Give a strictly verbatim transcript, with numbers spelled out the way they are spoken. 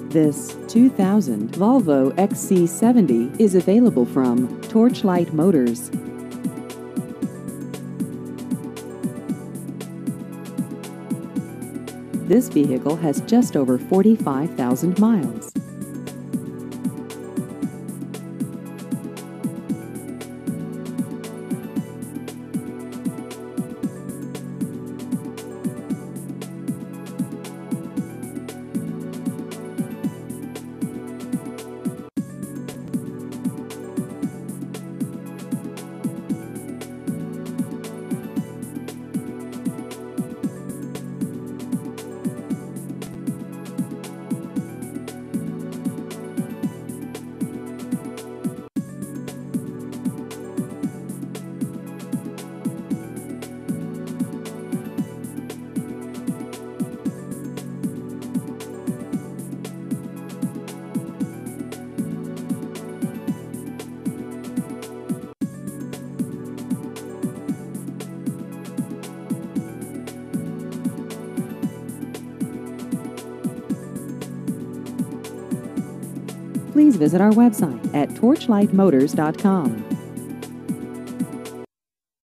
This two thousand Volvo X C seventy is available from Torchlight Motors. This vehicle has just over forty-five thousand miles. Please visit our website at torchlight motors dot com.